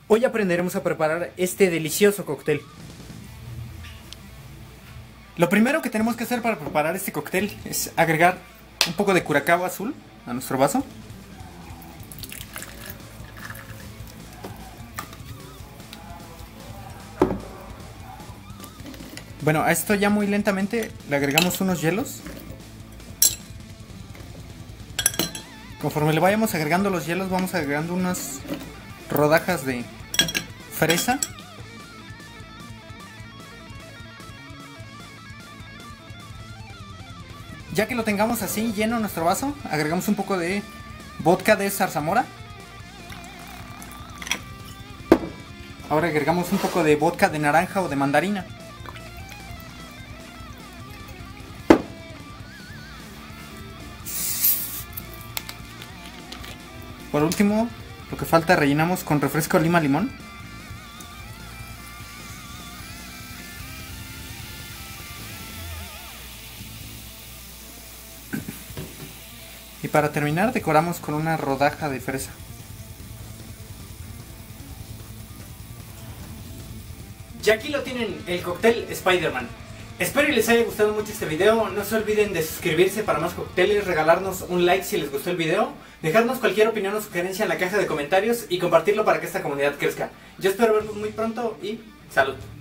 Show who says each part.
Speaker 1: Hoy aprenderemos a preparar este delicioso cóctel. Lo primero que tenemos que hacer para preparar este cóctel es agregar un poco de curacao azul a nuestro vaso. Bueno, a esto ya muy lentamente le agregamos unos hielos. Conforme le vayamos agregando los hielos, vamos agregando unas rodajas de fresa. Ya que lo tengamos así lleno nuestro vaso, agregamos un poco de vodka de zarzamora. Ahora agregamos un poco de vodka de naranja o de mandarina. Por último, lo que falta rellenamos con refresco lima-limón. Y para terminar decoramos con una rodaja de fresa. Y aquí lo tienen, el cóctel Spider-Man. Espero que les haya gustado mucho este video. No se olviden de suscribirse para más cócteles, regalarnos un like si les gustó el video, dejarnos cualquier opinión o sugerencia en la caja de comentarios y compartirlo para que esta comunidad crezca. Yo espero verlos muy pronto y salud.